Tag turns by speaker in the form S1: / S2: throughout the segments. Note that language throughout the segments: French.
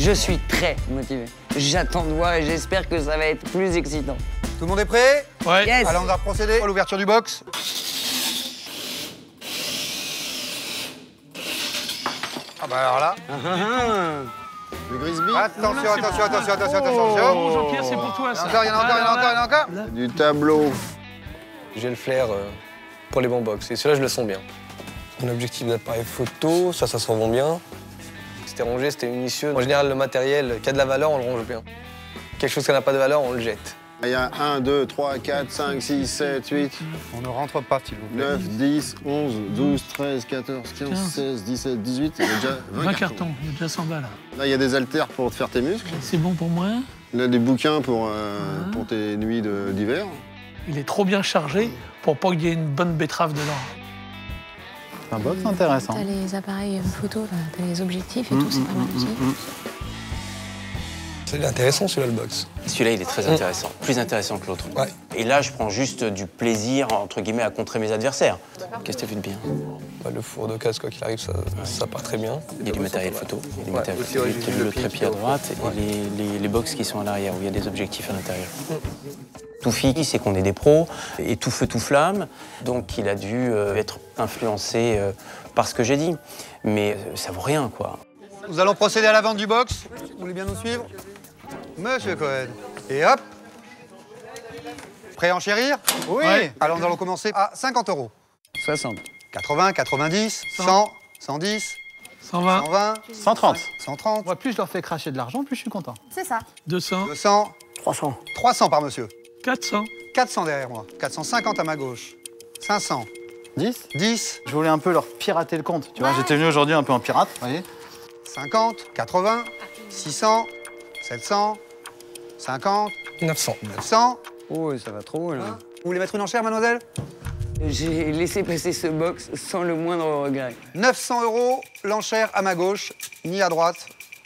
S1: Je suis très motivé. J'attends de voir et j'espère que ça va être plus excitant.
S2: Tout le monde est prêt?
S3: Ouais.
S1: Yes.
S2: Alors on va procéder à l'ouverture du box. Ah bah alors là.
S4: Le Grisby.
S2: Attention, attention.
S3: Oh, Jean-Pierre, c'est pour toi, ça.
S2: Il y en a encore.
S4: Du tableau.
S5: J'ai le flair pour les bons box et cela je le sens bien. Un objectif d'appareil photo, ça s'en vend bien. C'était rangé, c'était minutieux. En général, le matériel qui a de la valeur, on le range bien. Quelque chose qui n'a pas de valeur, on le jette.
S4: Il y a 1, 2, 3, 4, 5, 6, 7, 8,
S2: On ne rentre pas, s'il vous plaît.
S4: 9, 10, 11, 12, 13, 14, 15, 16, 17, 18. Il y a déjà
S3: 20 cartons, il y a déjà 100 balles.
S4: Là, il y a des haltères pour te faire tes muscles.
S3: C'est bon pour moi.
S4: Là, des bouquins pour tes nuits d'hiver.
S3: Il est trop bien chargé pour pas qu'il y ait une bonne betterave dedans.
S6: C'est un box intéressant.
S7: T'as les appareils photo, t'as les objectifs et tout, c'est pas mal aussi.
S5: C'est intéressant celui-là, le box.
S8: Celui-là, il est très intéressant, plus intéressant que l'autre.
S5: Ouais.
S8: Et là, je prends juste du plaisir, entre guillemets, à contrer mes adversaires. Qu'est-ce que tu as fait de bien?
S5: Le four de casse, quoi qu'il arrive, ça part très bien.
S8: Il y a du matériel photo, il y a du matériel
S5: aussi, ouais,
S8: photo,
S5: j'ai vu
S8: le
S5: le
S8: trépied
S5: pied
S8: à
S5: qui-
S8: droite et les box qui sont à l'arrière, où il y a des objectifs à l'intérieur. Tout fille, c'est qu'on est des pros, et tout feu, tout flamme, donc il a dû être influencé par ce que j'ai dit. Mais ça vaut rien, quoi.
S2: Nous allons procéder à la vente du box. Vous voulez bien nous suivre? Monsieur Cohen. Et hop. Prêt à enchérir? Oui.
S3: Ouais.
S2: Alors nous allons commencer à 50 €.
S1: 60.
S2: 80, 90, 100, 110,
S3: 120,
S2: 120,
S6: 130.
S2: 130,
S6: Moi, plus je leur fais cracher de l'argent, plus je suis content.
S7: C'est ça.
S3: 200,
S2: 200,
S8: 300.
S2: 300 par monsieur.
S3: 400.
S2: 400 derrière moi. 450 à ma gauche. 500,
S6: 10.
S2: 10,
S6: Je voulais un peu leur pirater le compte. Tu vois, j'étais venu aujourd'hui un peu en pirate, vous voyez.
S2: 50, 80, 600, 700, 50,
S5: 900.
S2: 900.
S1: Oh, ça va trop haut, là.
S2: Vous voulez mettre une enchère, mademoiselle?
S1: J'ai laissé passer ce box sans le moindre regret.
S2: 900 €, l'enchère à ma gauche, ni à droite.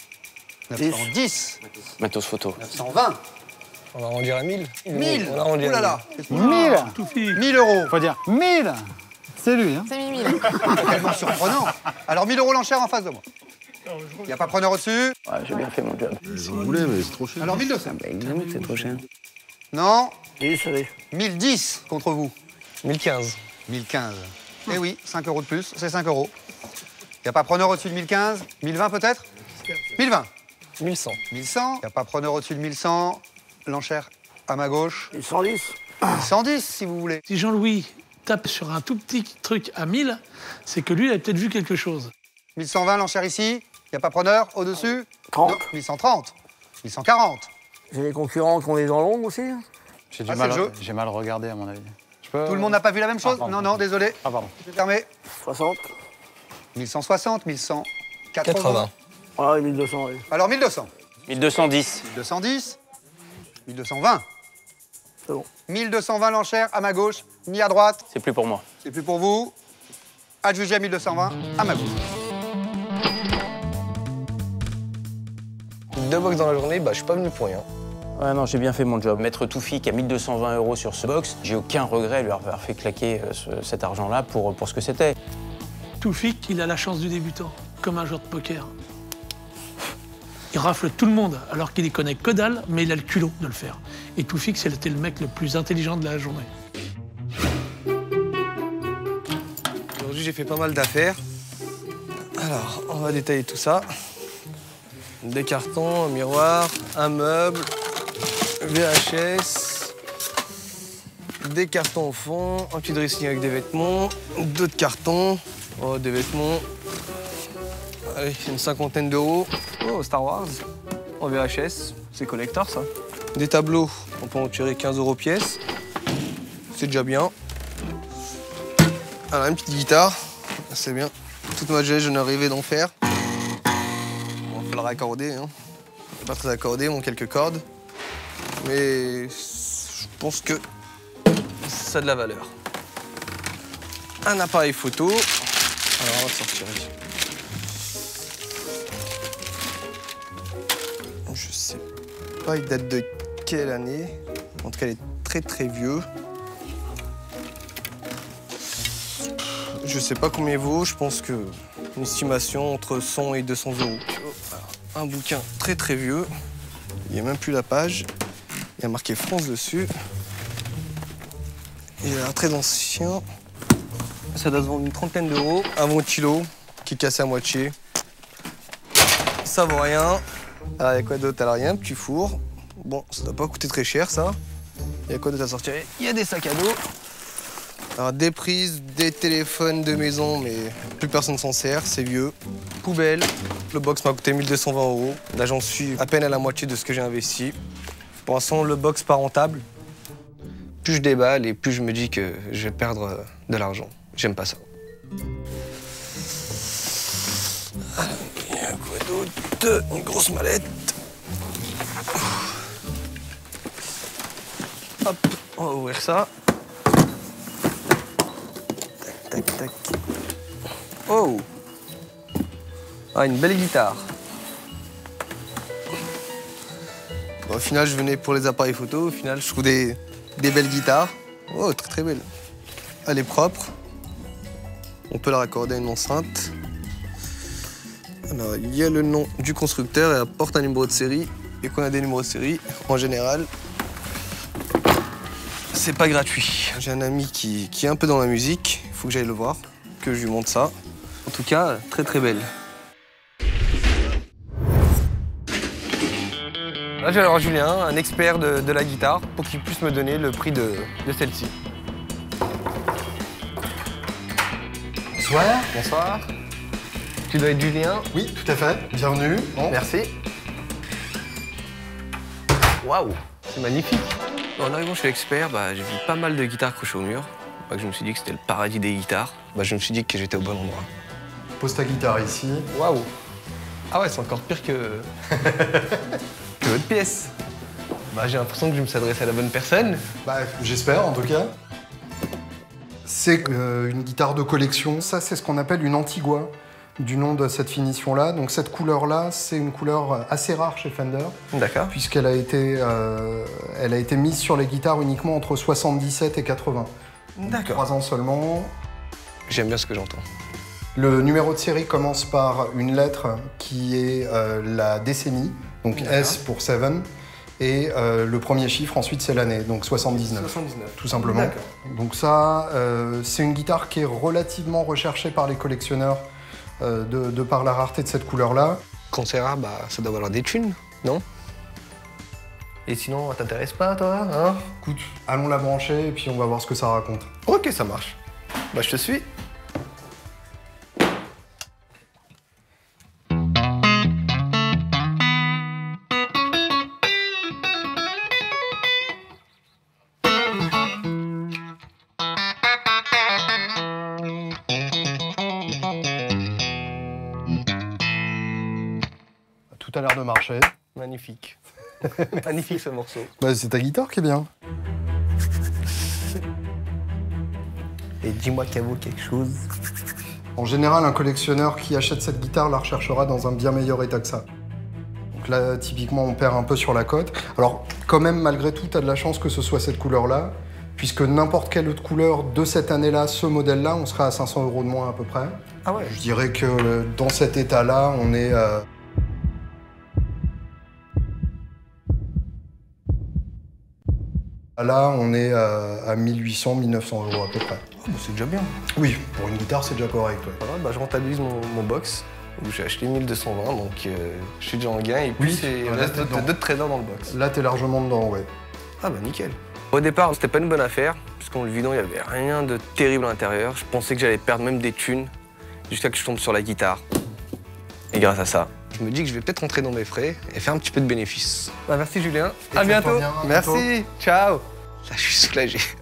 S2: 910,
S8: Matos photo.
S2: 920,
S5: On va arrondir à 1000.
S2: 1000.
S5: On va arrondir
S2: Ouh là
S5: à
S2: là,
S6: 1000.
S3: Tout fille.
S2: 1000 €.
S6: Faut dire 1000. C'est lui, hein.
S7: C'est 1000.
S2: Tellement surprenant. Alors 1000 € l'enchère en face de moi. Il n'y a pas preneur au-dessus.
S8: Ouais, j'ai bien fait mon job.
S4: Vous voulez, mais c'est trop cher.
S2: Alors 1200.
S1: Bah, évidemment que c'est trop cher.
S2: Non,
S8: 10, allez.
S2: 1010 contre vous.
S5: 1015.
S2: 1015. Eh oui, 5 € de plus, c'est 5 €. Il n'y a pas preneur au-dessus de 1015. 1020 peut-être? 1020.
S5: 1100.
S2: 1100. Il n'y a pas preneur au-dessus de 1100. L'enchère à ma gauche.
S8: 110.
S2: 110 si vous voulez.
S3: Si Jean-Louis tape sur un tout petit truc à 1000, c'est que lui, il a peut-être vu quelque chose.
S2: 1120 l'enchère ici. Il n'y a pas preneur au-dessus?
S8: 30.
S2: Non, 1130. 1140.
S8: J'ai des concurrents qui ont les dents longues aussi.
S6: J'ai
S2: Ah, c'est le jeu.
S6: J'ai mal regardé, à mon avis. Je peux...
S2: Tout le monde n'a pas vu la même chose?
S6: pardon.
S2: Non, non, désolé.
S6: Ah, pardon.
S2: C'est fermé.
S8: 60.
S2: 1160, 1180.
S5: 80.
S8: Ouais, 1200, allez.
S2: Alors 1200.
S8: 1210.
S2: 1210. 1220.
S8: C'est bon.
S2: 1220 l'enchère à ma gauche, ni à droite.
S8: C'est plus pour moi.
S2: C'est plus pour vous. Adjugé à 1220 à ma gauche.
S5: 2 box dans la journée, bah je suis pas venu pour rien.
S8: Ouais, non, j'ai bien fait mon job. Maître Toufi qui a 1220 € sur ce box, j'ai aucun regret de lui avoir fait claquer cet argent-là pour ce que c'était.
S3: Toufik, il a la chance du débutant, comme un joueur de poker. Il rafle tout le monde, alors qu'il y connaît que dalle, mais il a le culot de le faire. Et Toufik, c'était le mec le plus intelligent de la journée.
S5: Aujourd'hui, j'ai fait pas mal d'affaires. Alors, on va détailler tout ça. Des cartons, un miroir, un meuble, VHS, des cartons au fond, un petit dressing avec des vêtements, d'autres cartons, oh, des vêtements. Allez, une cinquantaine d'euros. Oh, Star Wars, en VHS, c'est collector ça. Des tableaux, on peut en tirer 15 € pièce. C'est déjà bien. Alors, une petite guitare, c'est bien. Toute ma jeunesse, je n'ai rêvé d'en faire. On va le raccorder, hein. Pas très accordé, on quelques cordes. Mais je pense que ça a de la valeur. Un appareil photo. Alors, on va le sortir ici. Je sais pas, il date de quelle année. En tout cas, il est très très vieux. Je sais pas combien il vaut, je pense que une estimation entre 100 et 200 €. un bouquin très très vieux. Il n'y a même plus la page. Il y a marqué France dessus. Il a l'air très ancien. Ça doit se vendre une trentaine d'euros. Un ventilo qui est cassé à moitié. Ça vaut rien. Alors, il y a quoi d'autre? Alors, il y a un petit four. Bon, ça doit pas coûter très cher, ça. Il y a quoi d'autre à sortir? Il y a des sacs à dos. Alors, des prises, des téléphones de maison, mais plus personne s'en sert, c'est vieux. Poubelle. Le box m'a coûté 1220 euros. Là, j'en suis à peine à la moitié de ce que j'ai investi. Pour l'instant, le box pas rentable. Plus je déballe et plus je me dis que je vais perdre de l'argent. J'aime pas ça. Il y a quoi d'autre? Une grosse mallette. Hop, on va ouvrir ça. Tac, tac, tac. Oh! Ah, une belle guitare. Bon, au final, je venais pour les appareils photo. Au final, je trouve des belles guitares. Oh, très très belle. Elle est propre. On peut la raccorder à une enceinte. Alors, il y a le nom du constructeur et elle porte un numéro de série. Et quand on a des numéros de série, en général, c'est pas gratuit. J'ai un ami qui est un peu dans la musique. Il faut que j'aille le voir, que je lui montre ça. En tout cas, très très belle. Là, j'ai alors Julien, un expert de la guitare, pour qu'il puisse me donner le prix de celle-ci.
S9: Bonsoir.
S5: Bonsoir. Tu dois être Julien?
S9: Oui, tout à fait. Bienvenue. Bon.
S5: Merci. Waouh, c'est magnifique. En arrivant chez l'expert, j'ai vu pas mal de guitares accrochées au mur. Je me suis dit que c'était le paradis des guitares. Je me suis dit que j'étais au bon endroit.
S9: Pose ta guitare ici.
S5: Waouh. Ah ouais, c'est encore pire que votre pièce. J'ai l'impression que je me suis adressé à la bonne personne.
S9: J'espère en tout cas. C'est une guitare de collection. Ça, c'est ce qu'on appelle une Antigua, du nom de cette finition-là. Donc cette couleur-là, c'est une couleur assez rare chez Fender.
S5: D'accord.
S9: Puisqu'elle a été mise sur les guitares uniquement entre 77 et 80.
S5: D'accord.
S9: 3 ans seulement.
S5: J'aime bien ce que j'entends.
S9: Le numéro de série commence par une lettre qui est la décennie, donc S pour 7, et le premier chiffre ensuite c'est l'année, donc 79.
S5: 79.
S9: Tout simplement. Donc ça, c'est une guitare qui est relativement recherchée par les collectionneurs de par la rareté de cette couleur-là.
S5: Quand c'est rare, ça doit valoir des thunes, non? Et sinon, t'intéresse pas, toi, hein?
S9: Écoute, allons la brancher et puis on va voir ce que ça raconte.
S5: Ok, ça marche. Je te suis.
S9: Tout a l'air de marcher.
S5: Magnifique. Magnifique ce morceau.
S9: C'est ta guitare qui est bien.
S5: Et dis-moi qu'elle vaut quelque chose.
S9: En général, un collectionneur qui achète cette guitare la recherchera dans un bien meilleur état que ça. Donc là, typiquement, on perd un peu sur la cote. Alors, quand même, malgré tout, t'as de la chance que ce soit cette couleur-là, puisque n'importe quelle autre couleur de cette année-là, ce modèle-là, on serait à 500 € de moins à peu près.
S5: Ah ouais.
S9: Je dirais que dans cet état-là, on est... Là, on est à 1800, 1900 € à peu près.
S5: C'est déjà bien.
S9: Oui, pour une guitare, c'est déjà correct. Ouais.
S5: Voilà, je rentabilise mon box, où j'ai acheté 1220, donc je suis déjà en gain. Et puis, il reste d'autres trésors dans le box.
S9: Là, t'es largement dedans, ouais.
S5: Ah nickel. Au départ, c'était pas une bonne affaire, puisqu'en le vidant, il n'y avait rien de terrible à l'intérieur. Je pensais que j'allais perdre même des thunes, jusqu'à que je tombe sur la guitare. Et grâce à ça, je me dis que je vais peut-être rentrer dans mes frais et faire un petit peu de bénéfice. Merci Julien. À bientôt.
S9: Bien,
S5: merci. Ciao. Là, je suis soulagé.